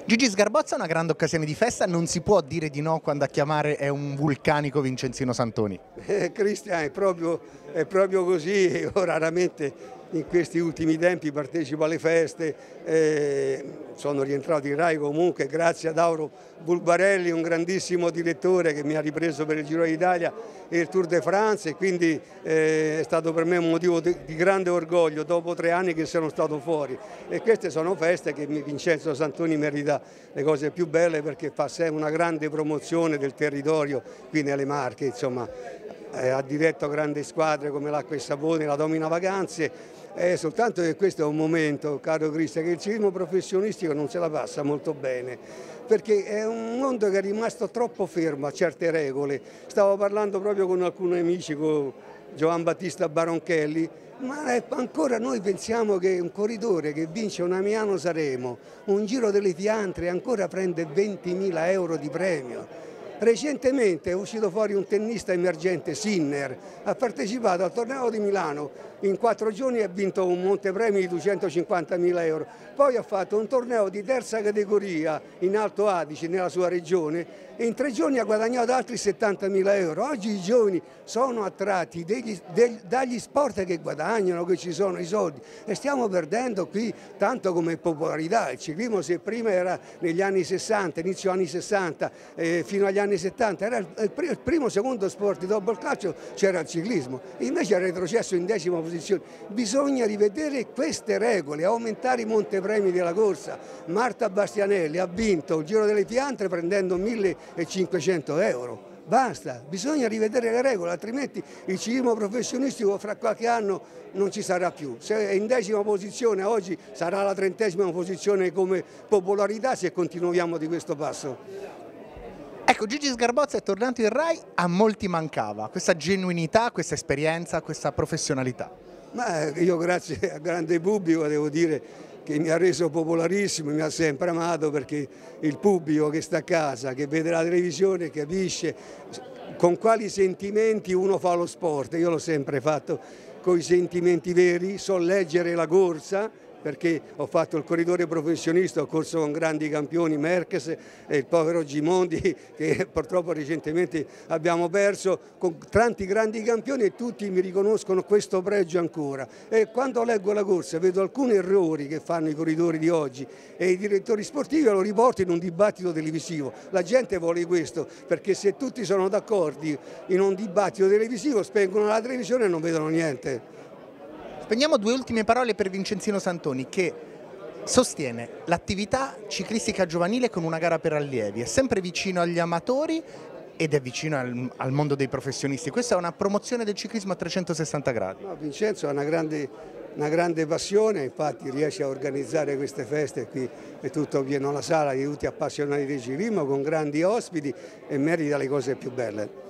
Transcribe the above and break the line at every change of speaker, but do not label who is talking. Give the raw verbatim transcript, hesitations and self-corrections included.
Gigi Sgarbozza è una grande occasione di festa, non si può dire di no quando a chiamare è un vulcanico Vincenzino Santoni.
Eh, Cristian, è proprio, è proprio così. Io raramente in questi ultimi tempi partecipo alle feste, eh, sono rientrato in Rai comunque grazie ad Auro Bulbarelli, un grandissimo direttore che mi ha ripreso per il Giro d'Italia e il Tour de France, e quindi eh, è stato per me un motivo di, di grande orgoglio dopo tre anni che sono stato fuori, e queste sono feste che Vincenzo Santoni merita le cose più belle, perché fa sempre una grande promozione del territorio qui nelle Marche, insomma. Eh, ha diretto grandi squadre come l'Acqua e Sapone, la Domina Vacanze, eh, soltanto che questo è un momento, caro Cristian, che il ciclismo professionistico non se la passa molto bene, perché è un mondo che è rimasto troppo fermo a certe regole. Stavo parlando proprio con alcuni amici, con Giovan Battista Baronchelli, ma è, ancora noi pensiamo che un corridore che vince una Milano Sanremo, un Giro delle Fiandre, ancora prende ventimila euro di premio. Recentemente è uscito fuori un tennista emergente, Sinner, ha partecipato al torneo di Milano, in quattro giorni ha vinto un montepremi di duecentocinquantamila euro, poi ha fatto un torneo di terza categoria in Alto Adige nella sua regione e in tre giorni ha guadagnato altri settantamila euro. Oggi i giovani sono attratti degli, degli, dagli sport che guadagnano, che ci sono i soldi, e stiamo perdendo qui tanto come popolarità. Il ciclismo, se prima era negli anni sessanta, inizio anni sessanta, eh, fino agli anni settanta, era il, il primo, secondo sport dopo il calcio, c'era il ciclismo, invece è retrocesso in decima posizione. Bisogna rivedere queste regole, aumentare i montepremi della corsa. Marta Bastianelli ha vinto il Giro delle Fiandre prendendo millecinquecento euro. Basta, bisogna rivedere le regole, altrimenti il ciclismo professionistico fra qualche anno non ci sarà più. Se è in decima posizione oggi sarà la trentesima posizione come popolarità se continuiamo di questo passo.
Ecco, Gigi Sgarbozza è tornato in Rai, a molti mancava questa genuinità, questa esperienza, questa professionalità.
Ma io grazie al grande pubblico devo dire che mi ha reso popolarissimo, mi ha sempre amato, perché il pubblico che sta a casa, che vede la televisione, capisce con quali sentimenti uno fa lo sport. Io l'ho sempre fatto con i sentimenti veri, so leggere la corsa, perché ho fatto il corridore professionista, ho corso con grandi campioni, Merckx e il povero Gimondi, che purtroppo recentemente abbiamo perso, con tanti grandi campioni, e tutti mi riconoscono questo pregio ancora. E quando leggo la corsa vedo alcuni errori che fanno i corridori di oggi e i direttori sportivi, lo riporto in un dibattito televisivo. La gente vuole questo, perché se tutti sono d'accordo in un dibattito televisivo spengono la televisione e non vedono niente.
Spendiamo due ultime parole per Vincenzino Santoni, che sostiene l'attività ciclistica giovanile con una gara per allievi, è sempre vicino agli amatori ed è vicino al, al mondo dei professionisti. Questa è una promozione del ciclismo a trecentosessanta gradi.
No, Vincenzo ha una grande, una grande passione, infatti riesce a organizzare queste feste, qui è tutto pieno la sala di tutti appassionati di ciclismo, con grandi ospiti, e merita le cose più belle.